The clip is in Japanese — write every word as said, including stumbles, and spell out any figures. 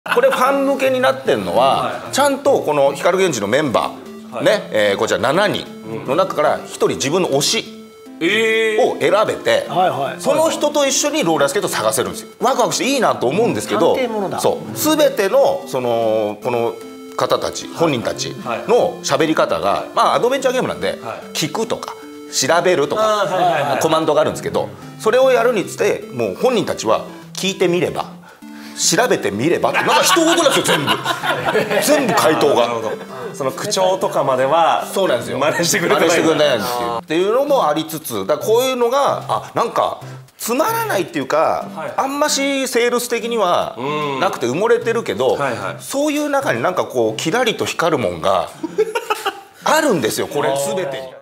これファン向けになってるのはちゃんとこの光源氏のメンバーね、えー、こちらしちにんの中からひとり自分の推しを選べて、その人と一緒にローラースケートを探せるんですよ。ワクワクしていいなと思うんですけど、そう全てのそのこの方たち本人たちの喋り方がまあアドベンチャーゲームなんで聞くとか調べるとかコマンドがあるんですけど、それをやるにつれもう本人たちは聞いてみれば調べてみればってなんか一言なんですよ全部全部回答が。 その口調とかまではそうなんですよ真似してくれないんですよっていうのもありつつ、だからこういうのがあなんかつまらないっていうか、はい、あんましセールス的にはなくて埋もれてるけど、はいはい、そういう中になんかこうキラリと光るもんがあるんですよこれ全てに。